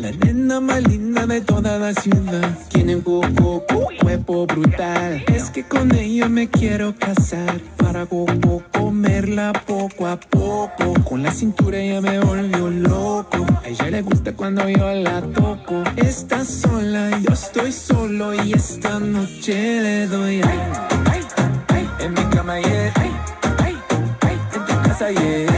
La nena más linda de toda la ciudad. Tiene un cuerpo brutal. Es que con ella me quiero casar. Para comerla poco a poco. Con la cintura ella me volvió loco. A ella le gusta cuando yo la toco. Está sola, yo estoy solo. Y esta noche le doy ay, ay, ay. En mi cama, yeah. Ay, ay, ay. En tu casa, yeah.